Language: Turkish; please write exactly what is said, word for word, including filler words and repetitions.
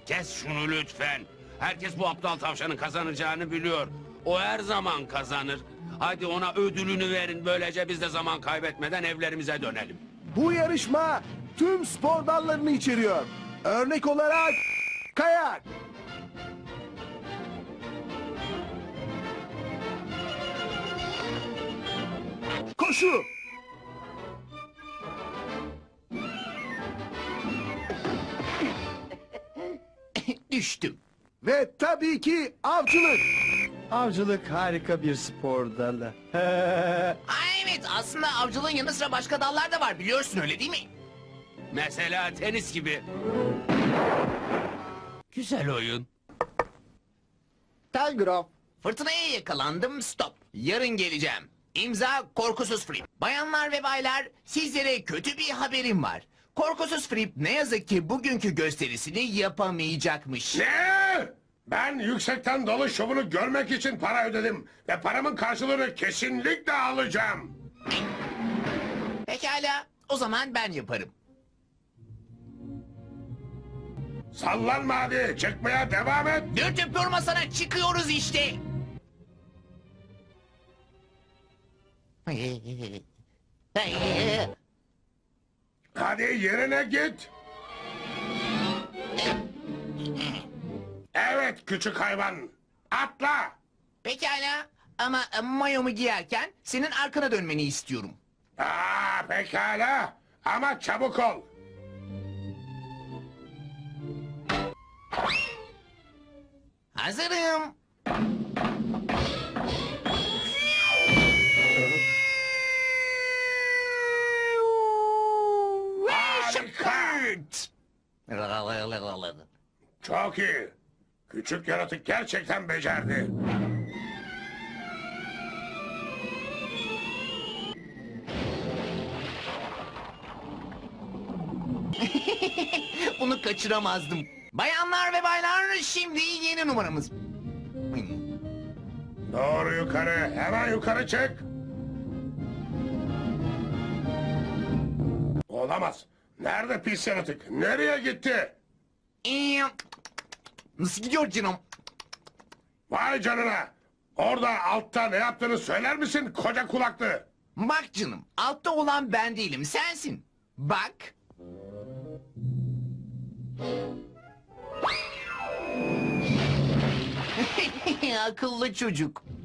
Kes şunu lütfen. Herkes bu aptal tavşanın kazanacağını biliyor. O her zaman kazanır. Hadi ona ödülünü verin. Böylece biz de zaman kaybetmeden evlerimize dönelim. Bu yarışma tüm spor dallarını içeriyor. Örnek olarak kayak, koşu, Düştüm. ve tabii ki avcılık. Avcılık harika bir spor dalı. Aa, evet, aslında avcılığın yanı sıra başka dallar da var, biliyorsun, öyle değil mi? Mesela tenis gibi. Güzel oyun. Telgraf. Fırtınaya yakalandım, stop. Yarın geleceğim. İmza Korkusuz Frip. Bayanlar ve baylar, sizlere kötü bir haberim var. Korkusuz Frip ne yazık ki bugünkü gösterisini yapamayacakmış. Ne? Ben yüksekten dalış şovunu görmek için para ödedim. Ve paramın karşılığını kesinlikle alacağım. Pekala, o zaman ben yaparım. Sallanma hadi, çıkmaya devam et. Dürtüp durmasana, çıkıyoruz işte. Hadi yerine git. Evet küçük hayvan. Atla. Pekala, ama e, mayomu giyerken senin arkana dönmeni istiyorum. Aa, pekala. Ama çabuk ol. Hazırım. Harika. Çok iyi. Küçük yaratık gerçekten becerdi. Bunu kaçıramazdım. Bayanlar ve baylar, şimdi yeni numaramız. Doğru yukarı. Hemen yukarı çık. Olamaz. Nerede pis yaratık? Nereye gitti? Ee, Nasıl gidiyor canım? Vay canına. Orada altta ne yaptığını söyler misin koca kulaklı? Bak canım, altta olan ben değilim, sensin. Bak. Akıllı çocuk.